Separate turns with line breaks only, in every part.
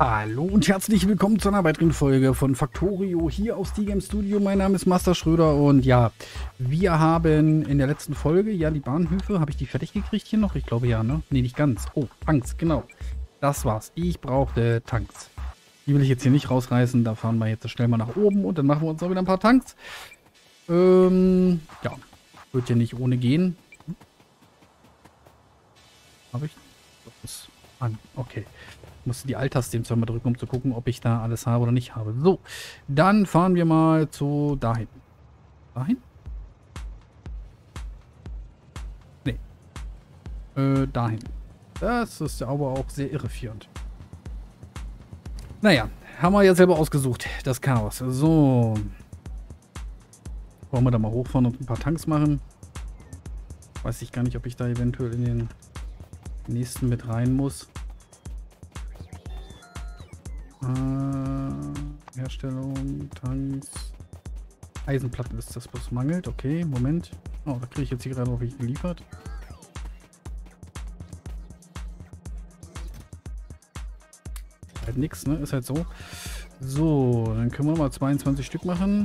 Hallo und herzlich willkommen zu einer weiteren Folge von Factorio hier aus D-Game Studio. Mein Name ist Master Schröder und ja, wir haben in der letzten Folge, ja, die Bahnhöfe, habe ich die fertig gekriegt hier noch? Ich glaube ja, ne? Ne, nicht ganz. Oh, Tanks, genau. Das war's. Ich brauchte Tanks. Die will ich jetzt hier nicht rausreißen, da fahren wir jetzt schnell mal nach oben und dann machen wir uns noch wieder ein paar Tanks. Ja, wird ja nicht ohne gehen. Habe ich? Das ist an, okay. Musste die Alt-Taste eben zweimal drücken, um zu gucken, ob ich da alles habe oder nicht habe. So, dann fahren wir mal zu dahin. Dahin? Nee. Dahin. Das ist ja aber auch sehr irreführend. Naja, haben wir ja selber ausgesucht, das Chaos. So. Wollen wir da mal hochfahren und ein paar Tanks machen? Weiß ich gar nicht, ob ich da eventuell in den nächsten mit rein muss. Herstellung, Tanks. Eisenplatten ist das, was mangelt. Okay, Moment. Oh, da kriege ich jetzt hier gerade noch welche geliefert. Halt nix, ne? Ist halt so. So, dann können wir mal 22 Stück machen.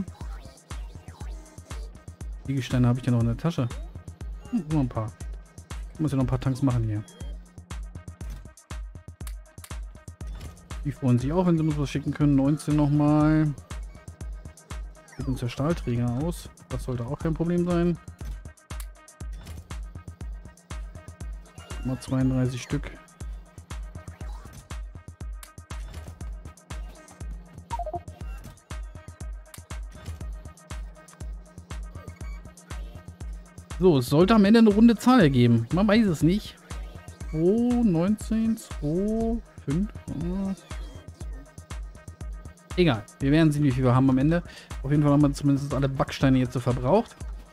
Liegesteine habe ich ja noch in der Tasche. Nur ein paar. Ich muss ja noch ein paar Tanks machen hier. Die freuen sich auch, wenn sie uns was schicken können. 19 nochmal. Sieht uns der Stahlträger aus. Das sollte auch kein Problem sein. Mal 32 Stück. So, es sollte am Ende eine runde Zahl ergeben. Man weiß es nicht. 2, 19, 2, 5. Egal, wir werden sehen, wie viel wir haben am Ende. Auf jeden Fall haben wir zumindest alle Backsteine jetzt so verbraucht.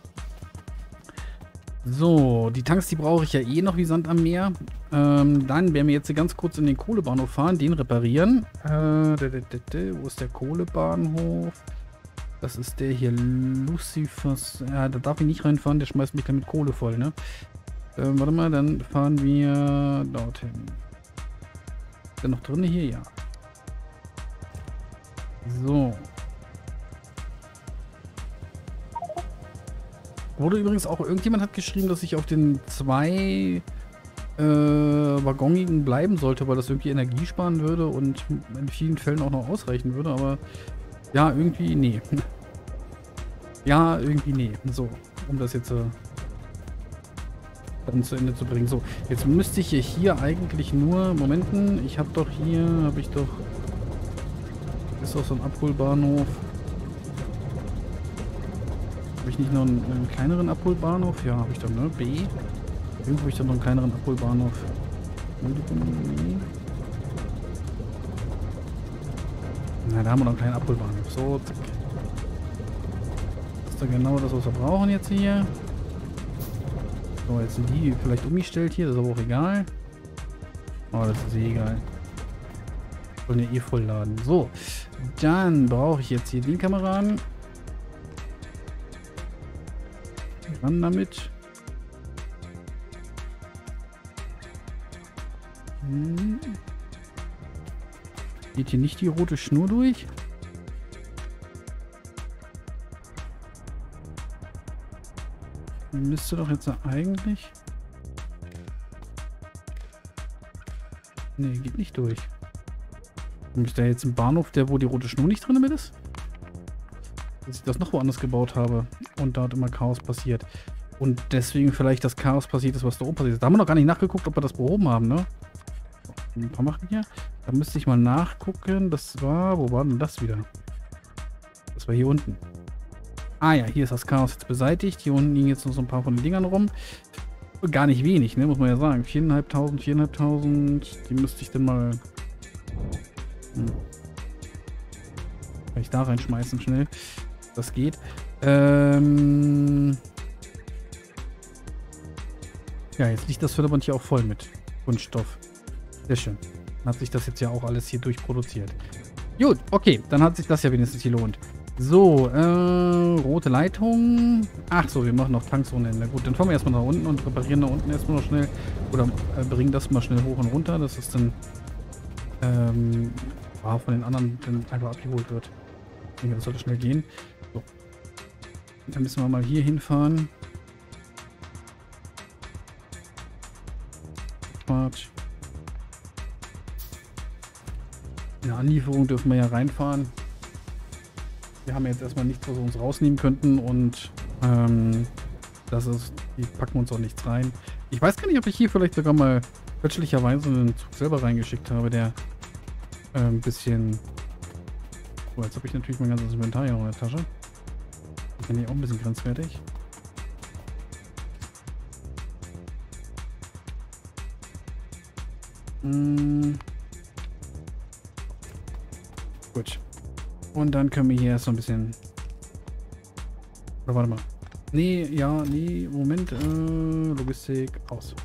So, die Tanks, die brauche ich ja eh noch wie Sand am Meer. Dann werden wir jetzt ganz kurz in den Kohlebahnhof fahren, den reparieren. Wo ist der Kohlebahnhof? Das ist der hier, Lucifers. Ja, da darf ich nicht reinfahren, der schmeißt mich dann mit Kohle voll, ne? Warte mal, dann fahren wir dorthin. Ist der noch drin hier? Ja. So. Wurde übrigens auch, irgendjemand hat geschrieben, dass ich auf den 2 waggonigen bleiben sollte, weil das irgendwie Energie sparen würde und in vielen Fällen auch noch ausreichen würde, aber ja, irgendwie nee. Ja, irgendwie nee. So, um das jetzt dann zu Ende zu bringen. So, jetzt müsste ich hier eigentlich nur, Momenten, ich habe doch hier, ist auch so ein Abholbahnhof. Habe ich nicht noch einen kleineren Abholbahnhof? Ja, habe ich dann, ne? B. Irgendwo habe ich dann noch einen kleineren Abholbahnhof. Na, da haben wir noch einen kleinen Abholbahnhof. So, zack. Das ist dann genau das, was wir brauchen jetzt hier. So, jetzt sind die vielleicht umgestellt hier, das ist aber auch egal. Oh, das ist eh egal. Wollen ja eh voll laden. So, dann brauche ich jetzt hier den Kameraden. Ran damit. Geht hier nicht die rote Schnur durch? Müsste doch jetzt eigentlich... Ne, geht nicht durch. Ist da jetzt ein Bahnhof, wo die rote Schnur nicht drin mit ist? Dass ich das noch woanders gebaut habe und dort immer Chaos passiert. Und deswegen vielleicht das Chaos passiert ist, was da oben passiert ist. Da haben wir noch gar nicht nachgeguckt, ob wir das behoben haben, ne? Ein paar machen hier. Da müsste ich mal nachgucken. Das war... Wo war denn das wieder? Das war hier unten. Ah ja, hier ist das Chaos jetzt beseitigt. Hier unten liegen jetzt noch so ein paar von den Dingern rum. Gar nicht wenig, ne? Muss man ja sagen. 4.500. Die müsste ich dann mal... Kann ich da reinschmeißen schnell. Das geht. Ja, jetzt liegt das Förderband hier auch voll mit Kunststoff. Sehr schön. Dann hat sich das jetzt ja auch alles hier durchproduziert. Gut, okay. Dann hat sich das ja wenigstens gelohnt. So, rote Leitung. Ach so, wir machen noch Tanks ohne Ende. Gut, dann fahren wir erstmal nach unten und reparieren da unten erstmal noch schnell. Oder bringen das mal schnell hoch und runter. Das ist dann von den anderen dann einfach abgeholt wird. Ich denke, das sollte schnell gehen. So. Dann müssen wir mal hier hinfahren. Quatsch. In der Anlieferung dürfen wir ja reinfahren. Wir haben jetzt erstmal nichts, was wir uns rausnehmen könnten und die packen uns auch nichts rein. Ich weiß gar nicht, ob ich hier vielleicht sogar mal fälschlicherweise einen Zug selber reingeschickt habe, der ein bisschen... So, jetzt habe ich natürlich mein ganzes Inventar hier noch in der Tasche. Das finde ich auch ein bisschen grenzwertig. Gut. Und dann können wir hier erst so ein bisschen... Oder warte mal. Nee, ja, nee, Moment. Logistik, aus.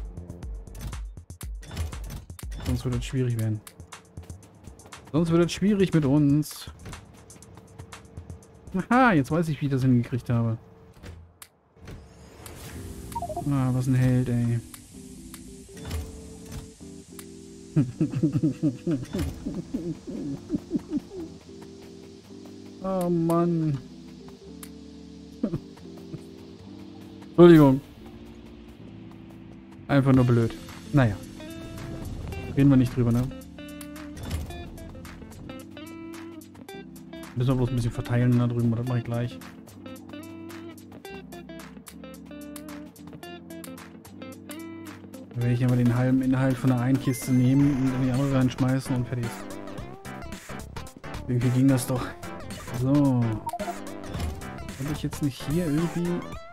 Sonst wird es schwierig werden. Sonst wird es schwierig mit uns. Aha, jetzt weiß ich, wie ich das hingekriegt habe. Ah, was ein Held, ey. Oh Mann. Entschuldigung. Einfach nur blöd. Naja. Reden wir nicht drüber, ne? Müssen wir bloß ein bisschen verteilen da drüben, das mache ich gleich. Dann werde ich aber den halben Inhalt von der einen Kiste nehmen und in die andere reinschmeißen und fertig ist. Irgendwie ging das doch. So. Habe ich jetzt nicht hier irgendwie...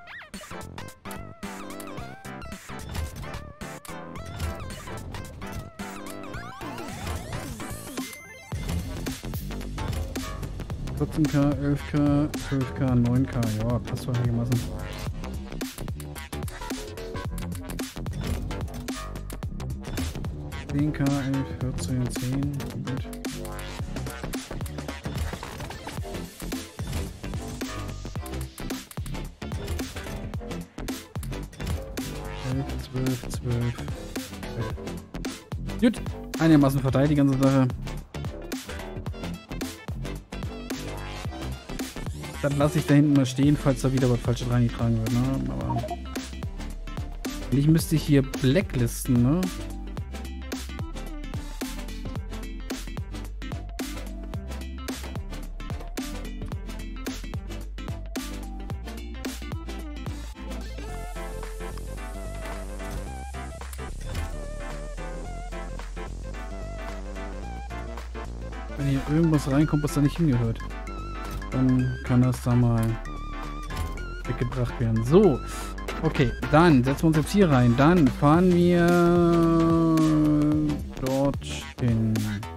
...14K, 11K, 12K, 9K. Ja, passt doch einigermaßen. .10K, 11, 14, 10. Gut. Gut, einigermaßen verteilt die ganze Sache. Dann lasse ich da hinten mal stehen, falls da wieder was Falsches reingetragen wird, ne? Aber ich müsste hier blacklisten, ne? Wenn hier irgendwas reinkommt, was da nicht hingehört, dann kann das da mal weggebracht werden. So, okay, dann setzen wir uns jetzt hier rein. Dann fahren wir dorthin.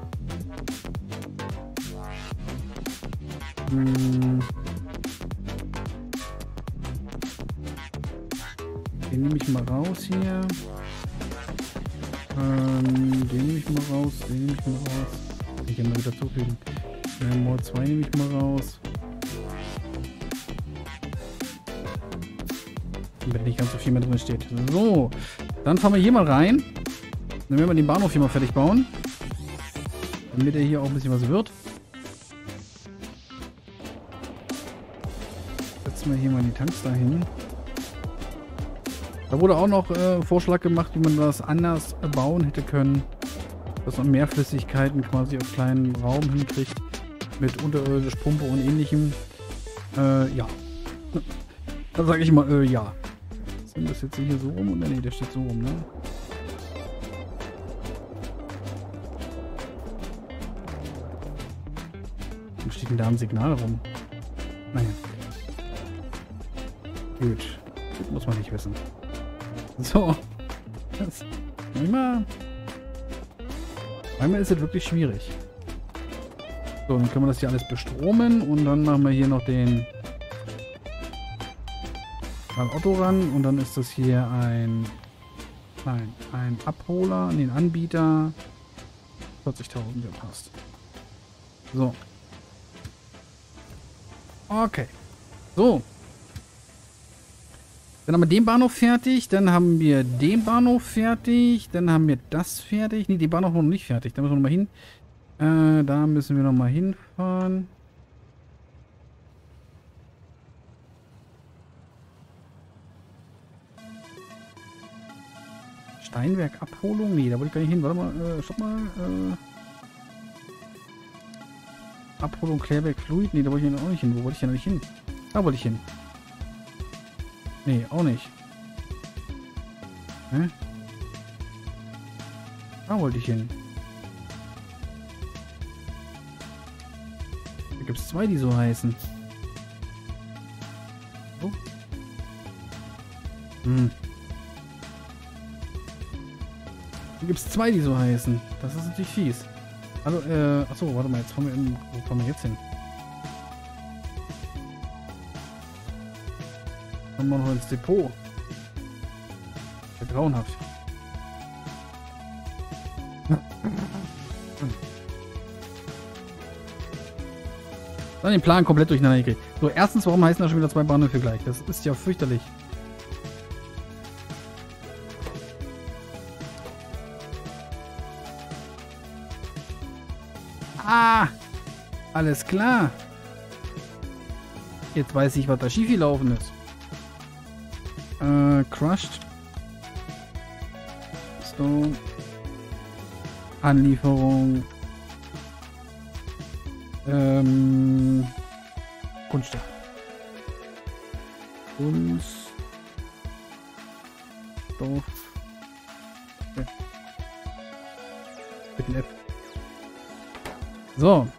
Den nehme ich mal raus hier. Den nehme ich mal raus. Den nehme ich mal raus. Ich kann mal wieder zufügen. Mod 2 nehme ich mal raus. Wenn nicht ganz so viel mehr drin steht. So, dann fahren wir hier mal rein. Dann werden wir den Bahnhof hier mal fertig bauen. Damit er hier auch ein bisschen was wird. Setzen wir hier mal die Tanks dahin. Da wurde auch noch Vorschlag gemacht, wie man das anders bauen hätte können. Dass man mehr Flüssigkeiten quasi auf kleinen Raum hinkriegt. Mit unterirdisch Pumpe und ähnlichem. Ja. Dann sage ich mal, ja. Sind das jetzt hier so rum? Oder nee, der steht so rum, ne? Wo steht denn da ein Signal rum? Naja. Gut. Das muss man nicht wissen. So. Einmal ist es wirklich schwierig. So, dann können wir das hier alles bestromen und dann machen wir hier noch den Otto ran und dann ist das hier ein Abholer, den Anbieter. 40.000, der passt. So. Okay. So. Dann haben wir den Bahnhof fertig, dann haben wir den Bahnhof fertig, dann haben wir das fertig. Ne, den Bahnhof noch nicht fertig, da müssen wir noch mal hin. Da müssen wir nochmal hinfahren. Steinwerk-Abholung? Nee, da wollte ich gar nicht hin. Warte mal, stopp mal. Abholung Klärwerk Fluid? Nee, da wollte ich auch nicht hin. Wo wollte ich denn nicht hin? Da wollte ich hin. Nee, auch nicht. Hä? Da wollte ich hin. Da gibt es zwei, die so heißen. Oh. Hm. Da gibt es zwei, die so heißen. Das ist natürlich fies. Also, achso, warte mal, jetzt fahren wir wo fahren wir jetzt hin? Fahren wir noch ins Depot. Ja, grauenhaft. Dann den Plan komplett durcheinander gekriegt. So, erstens, warum heißen da schon wieder zwei Bahnhöfe gleich? Das ist ja fürchterlich. Ah! Alles klar. Jetzt weiß ich, was da schiefgelaufen ist. Crushed. Stone. Anlieferung. Kunststoff. Kunststoff. Okay. Mit dem F. So.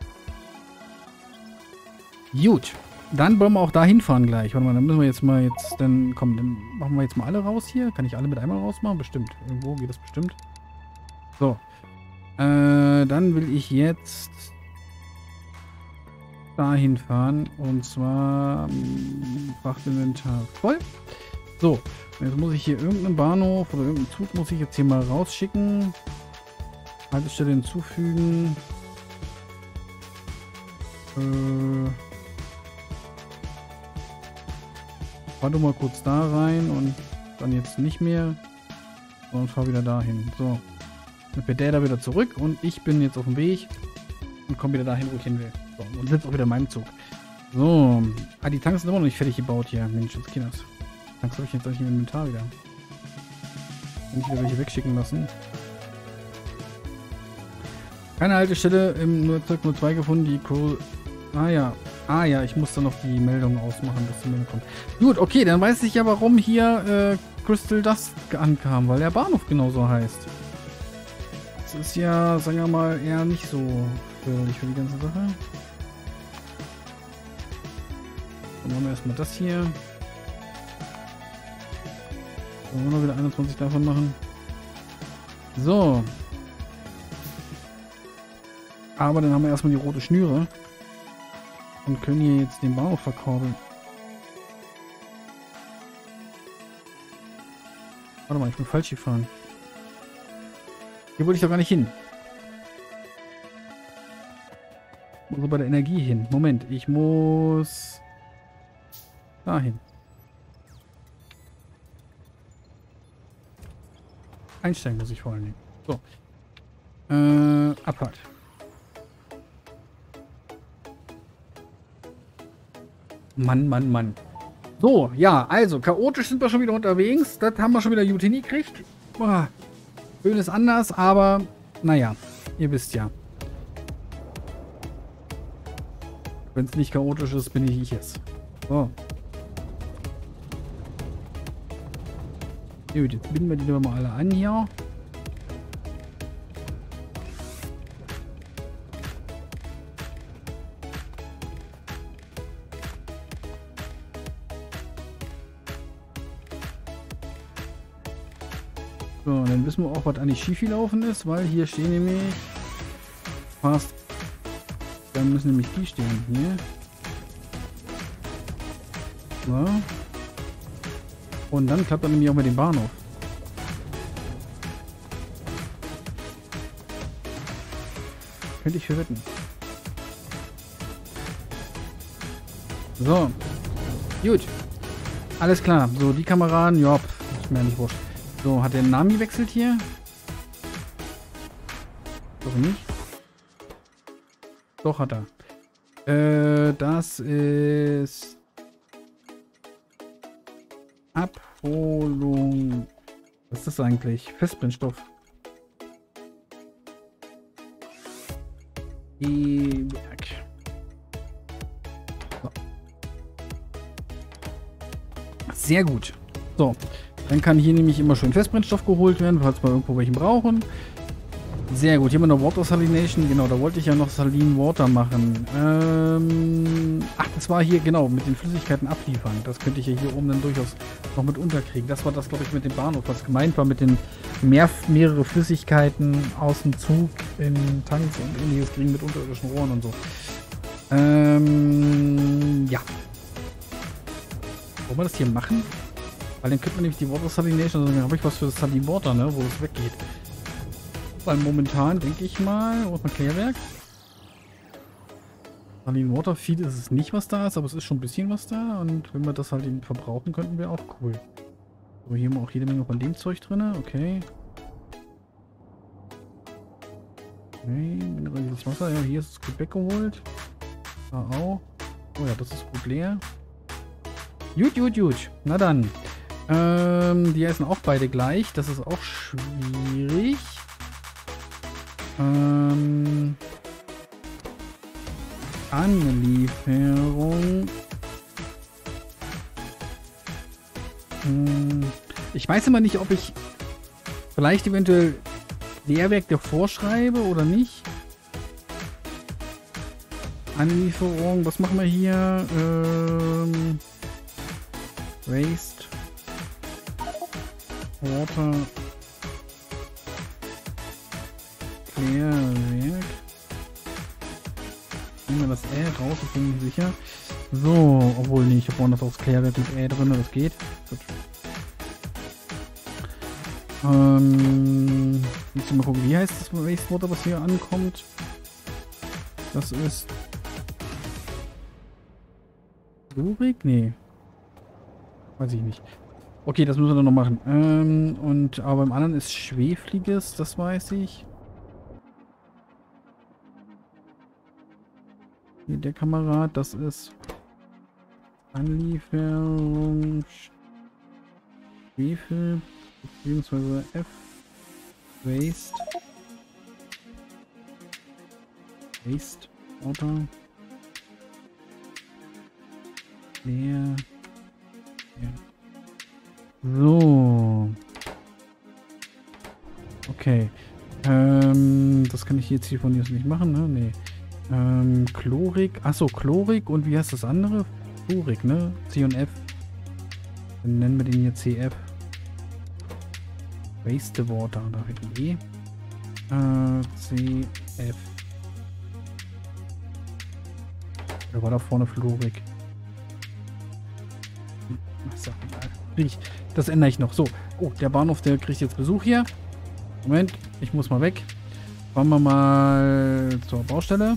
Gut. Dann wollen wir auch da hinfahren gleich. Warte mal, dann müssen wir jetzt mal dann machen wir jetzt mal alle raus hier. Kann ich alle mit einmal rausmachen? Bestimmt. Irgendwo geht das bestimmt. So. Dann will ich jetzt dahin fahren. Und zwar Frachtinventar voll. So. Jetzt muss ich hier irgendeinen Bahnhof oder irgendeinen Zug muss ich jetzt hier mal rausschicken. Haltestelle hinzufügen. Fahr du mal kurz da rein und dann jetzt nicht mehr. Und fahr wieder dahin. So. Dann fährt der da wieder zurück und ich bin jetzt auf dem Weg und komme wieder dahin, wo ich hin will. So, und sitze auch wieder in meinem Zug. So. Ah, die Tanks sind immer noch nicht fertig gebaut hier. Mensch, jetzt geht das. Tanks habe ich jetzt eigentlich im Inventar wieder. Kann ich wieder welche wegschicken lassen. Keine Haltestelle im Nutzzeug 02 gefunden, die Cool. Ah ja, ich muss dann noch die Meldung ausmachen, dass die Meldung kommt. Gut, okay, dann weiß ich ja, warum hier Crystal Dust ankam, weil der Bahnhof genauso heißt. Das ist ja, sagen wir mal, eher nicht so förderlich für die ganze Sache. Dann machen wir erstmal das hier. Dann wollen wir wieder 21 davon machen. So. Aber dann haben wir erstmal die rote Schnüre. Und können hier jetzt den Bahnhof verkurbeln. Warte mal, ich bin falsch gefahren. Hier wollte ich doch gar nicht hin. Ich muss bei der Energie hin. Moment, ich muss dahin. Einsteigen muss ich vor allen Dingen. So. Abfahrt. Mann. So, ja, also, chaotisch sind wir schon wieder unterwegs. Das haben wir schon wieder gut hingekriegt. Schön ist anders, aber naja, ihr wisst ja. Wenn es nicht chaotisch ist, bin ich es. So. Gut, jetzt binden wir die mal alle an hier. So, dann wissen wir auch, was eigentlich schief gelaufen ist, weil hier stehen nämlich fast. Dann müssen nämlich die stehen hier. So. Und dann klappt dann nämlich auch mit dem Bahnhof. Könnte ich verwetten. So. Gut. Alles klar. So, die Kameraden, ja, ist mir nicht wurscht. So, hat der Namen gewechselt hier? Doch nicht. Doch, hat er. Das ist Abholung. Was ist das eigentlich? Festbrennstoff. E-Werk. So. Sehr gut. So, dann kann hier nämlich immer schön Festbrennstoff geholt werden, falls wir irgendwo welchen brauchen. Sehr gut, hier haben wir noch Water Salination. Genau, da wollte ich ja noch Saline Water machen. Ach, das war hier, genau, mit den Flüssigkeiten abliefern. Das könnte ich ja hier oben dann durchaus noch mit unterkriegen. Das war das, glaube ich, mit dem Bahnhof, was gemeint war, mit den mehrere Flüssigkeiten aus dem Zug in Tanks und ähnliches kriegen mit unterirdischen Rohren und so. Ja. Wollen wir das hier machen? Weil dann könnte man nämlich die Water Salination, also dann habe ich was für das Saline Water, ne, wo es weggeht. Weil momentan denke ich mal, wo ist mein Klärwerk? Saline Water, viel ist es nicht, was da ist, aber es ist schon ein bisschen was da. Und wenn wir das halt eben verbrauchen könnten, wäre auch cool. So, hier haben wir auch jede Menge von dem Zeug drin. Okay. Okay, mineralisches Wasser. Ja, hier ist es gut weggeholt. Da auch. Oh ja, das ist gut leer. Gut. Na dann. Die heißen auch beide gleich. Das ist auch schwierig. Anlieferung. Ich weiß immer nicht, ob ich vielleicht eventuell Leerwerk davor schreibe oder nicht. Anlieferung, was machen wir hier? Waste. Water. Klärwerk. Nehmen wir das raus, ich bin nicht sicher. So, obwohl nicht, ich habe woanders auch das Klärwerk mit drin, das geht. Gut. Jetzt mal gucken, wie heißt das Wastewater, was hier ankommt? Das ist Chlorik? Nee. Weiß ich nicht. Okay, das müssen wir dann noch machen. Aber beim anderen ist Schwefliges, das weiß ich. Hier der Kamerad, das ist Anlieferung Schwefel beziehungsweise F Waste Water leer. So. Okay. Das kann ich jetzt hier von hier nicht machen, ne? Nee. Chlorik. Achso, Chlorik und wie heißt das andere? Chlorik, ne? C und F. Dann nennen wir den hier CF. Wastewater. Da wird ein E. CF. Da war da vorne Chlorik. So, das ändere ich noch. So. Oh, der Bahnhof, der kriegt jetzt Besuch hier. Moment, ich muss mal weg. Fahren wir mal zur Baustelle.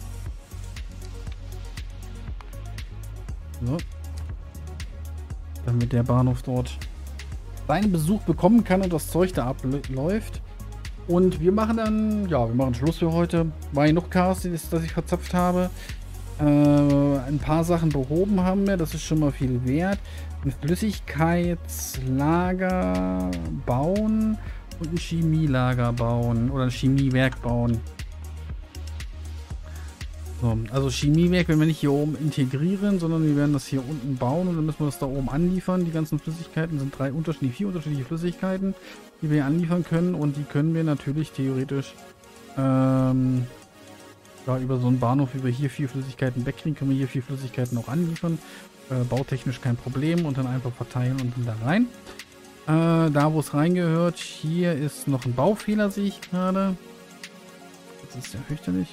So. Damit der Bahnhof dort seinen Besuch bekommen kann und das Zeug da abläuft. Und wir machen dann, ja, wir machen Schluss für heute. War genug Chaos, das ich verzapft habe. Ein paar Sachen behoben haben wir, das ist schon mal viel wert. Ein Flüssigkeitslager bauen und ein Chemielager bauen oder ein Chemiewerk bauen. So, also Chemiewerk werden wir nicht hier oben integrieren, sondern wir werden das hier unten bauen und dann müssen wir das da oben anliefern. Die ganzen Flüssigkeiten sind vier unterschiedliche Flüssigkeiten, die wir hier anliefern können und die können wir natürlich theoretisch ja, über so einen Bahnhof, wie wir hier 4 Flüssigkeiten wegkriegen, können wir hier 4 Flüssigkeiten auch anliefern. Bautechnisch kein Problem und dann einfach verteilen und dann da rein. Da, wo es reingehört, hier ist noch ein Baufehler, sehe ich gerade. Das ist ja fürchterlich.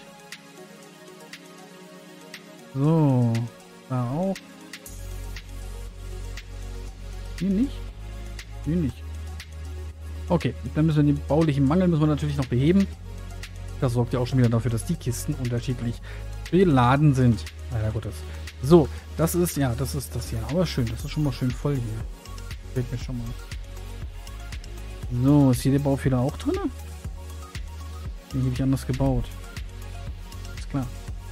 So, da auch. Hier nicht? Hier nicht. Okay, dann müssen wir den baulichen Mangel müssen wir natürlich noch beheben. Das sorgt ja auch schon wieder dafür, dass die Kisten unterschiedlich beladen sind. Leider Gottes. So, das ist, ja, das ist das hier. Aber schön, das ist schon mal schön voll hier. Fällt mir schon mal. So, ist hier der Baufehler auch drin? Den habe ich anders gebaut. Ist klar.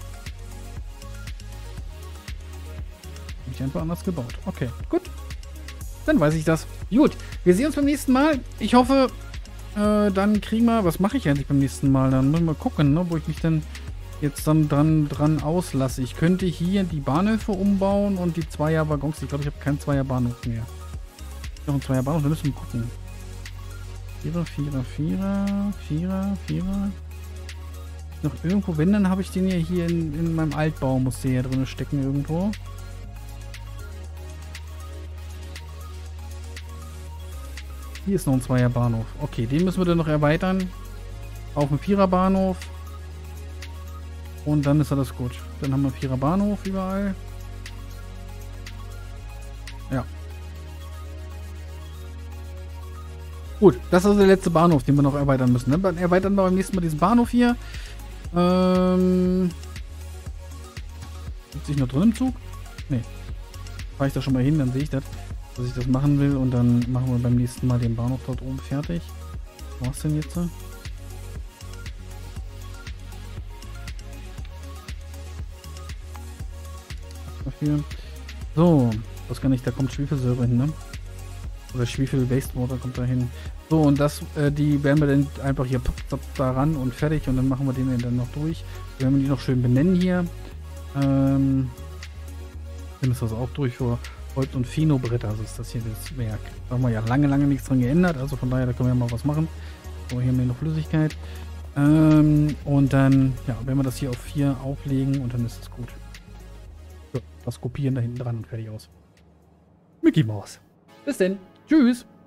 ich einfach anders gebaut. Okay, gut. Dann weiß ich das. Gut, wir sehen uns beim nächsten Mal. Ich hoffe, dann kriegen wir... Was mache ich eigentlich beim nächsten Mal? Dann müssen wir mal gucken, ne, wo ich mich dann jetzt dann dran auslasse. Ich könnte hier die Bahnhöfe umbauen und die Zweierwaggons. Ich glaube, ich habe keinen Zweierbahnhof mehr. Noch ein Zweierbahnhof, wir müssen gucken. Vierer. Noch irgendwo, wenn, dann habe ich den ja hier in meinem Altbau, muss der ja drin stecken irgendwo. Hier ist noch ein Zweierbahnhof. Okay, den müssen wir dann noch erweitern. Auf einen Viererbahnhof. Und dann ist alles gut. Dann haben wir einen Viererbahnhof überall. Ja. Gut, das ist also der letzte Bahnhof, den wir noch erweitern müssen. Dann erweitern wir beim nächsten Mal diesen Bahnhof hier. Sitze ich noch drin im Zug? Nee. Fahre ich da schon mal hin, dann sehe ich das, dass ich das machen will. Und dann machen wir beim nächsten Mal den Bahnhof dort oben fertig. Was denn jetzt? Dafür. So, was kann ich? Da kommt Schwefelsäure hin, ne? Oder Schwefel Wastewater kommt da hin. So, und das, die werden wir dann einfach hier da ran und fertig. Und dann machen wir den dann noch durch. Wir werden die noch schön benennen hier. Dann ist das auch durch für Holz- und Finobretter. Also ist das hier das Werk. Da haben wir ja lange nichts dran geändert. Also von daher, da können wir ja mal was machen. So, hier haben wir noch Flüssigkeit. Und dann, ja, werden wir das hier auf 4 auflegen und dann ist es gut. So, das kopieren da hinten dran und fertig aus. Mickey Mouse. Bis denn. Tschüss.